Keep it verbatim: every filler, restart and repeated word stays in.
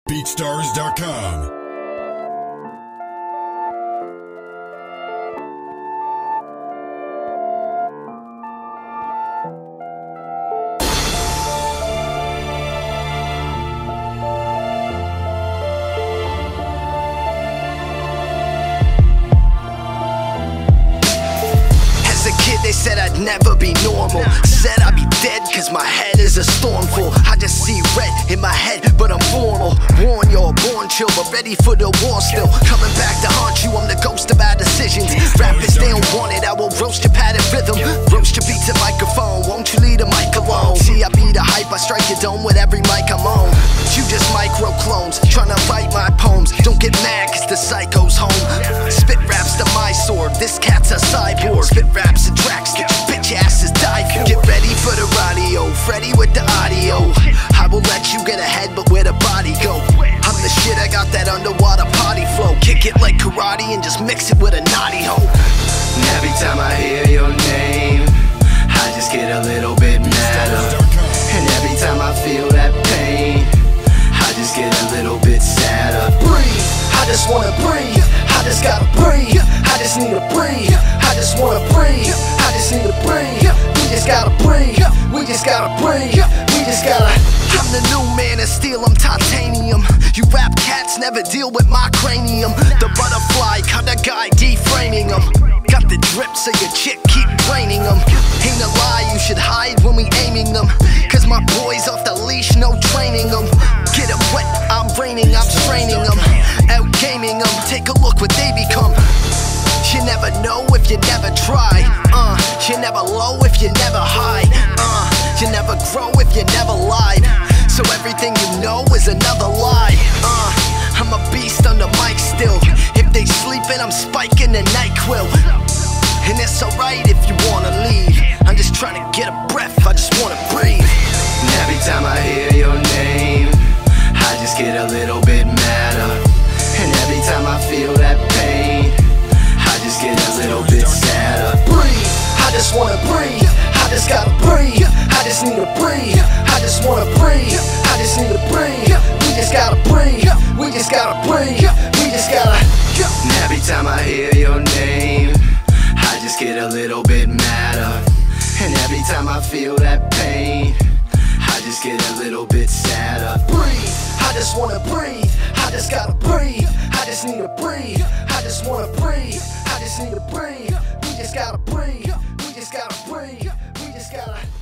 Beatstars dot com. They said I'd never be normal. Said I'd be dead cause my head is a storm full. I just see red in my head but I'm formal. Warn y'all, born chill but ready for the war still. Coming back to haunt you, I'm the ghost of bad decisions. Rappers they don't want it, I will roast your padded rhythm. Roast your beats and microphone, won't you leave the mic alone? See I be the hype, I strike your dome with every mic I'm on. You just micro clones, tryna bite my poems. Don't get mad cause the psycho's home. Spit raps to my sword, this cat's a cyborg. Spit raps and tracks that your bitch asses die for. Get ready for the radio, Freddy with the audio. I will let you get ahead, but where the body go? I'm the shit, I got that underwater potty flow. Kick it like karate and just mix it with a naughty hoe. And every time I hear your name, I just get a little bit madder. And every time I feel that pain, I just get a little bit sadder. Breathe, I just wanna breathe. I just gotta breathe. I just need to breathe. I just wanna breathe. I just need to breathe. We just gotta breathe. We just gotta breathe. We just gotta. I'm the new man of steel, I'm titanium. You rap cats never deal with my cranium. The butterfly cut a guy deframing him. Got the drip so your chick keep raining them. Ain't a lie, you should hide when we aiming them. Cause my boys off the leash, no training them. Get them wet, I'm raining, I'm straining them. Out gaming them, take a look what they become. You never know if you never try. Uh, you never low if you never high. Uh, you never grow if you never lied. So everything you know is another lie. Uh, I'm a beast on the mic still. If they sleeping, I'm spiking the NyQuil. And it's alright if you wanna leave. I'm just trying to get a breath, I just wanna breathe. And every time I hear your name, I just get a little bit madder. And every time I feel that pain, I just get a little bit sadder. Breathe, I just wanna breathe. I just gotta breathe. I just need to breathe. I just wanna breathe. I just need to breathe. We just gotta breathe. We just gotta breathe. We just gotta. And every time I hear your name, I just get a little bit madder. And every time I feel that pain, I just get a little bit sadder. Breathe, I just wanna breathe. I just gotta breathe. I just need to breathe. I just wanna breathe. I just need to breathe. We just gotta breathe. We just gotta breathe. We just gotta.